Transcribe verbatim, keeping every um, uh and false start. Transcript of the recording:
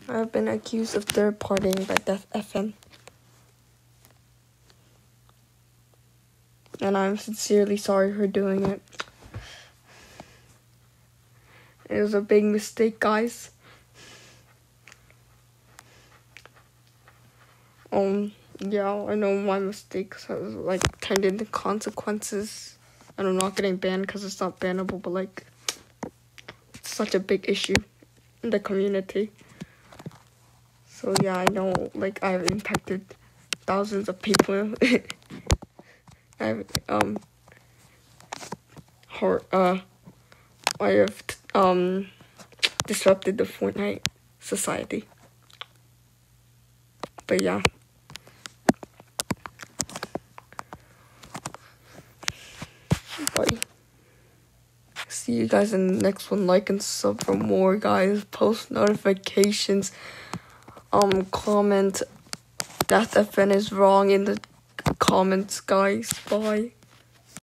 I've been accused of third partying by Death F M. And I'm sincerely sorry for doing it. It was a big mistake, guys. Um, yeah, I know my mistakes has, like, turned into consequences. And I'm not getting banned because it's not bannable, but, like, it's such a big issue in the community. So, yeah, I know, like, I've impacted thousands of people. I've, um, hurt, uh, I have, um, disrupted the Fortnite society. But, yeah. Bye. See you guys in the next one. Like and sub for more, guys. Post notifications. Um, comment Death F N is wrong in the comments, guys. Bye.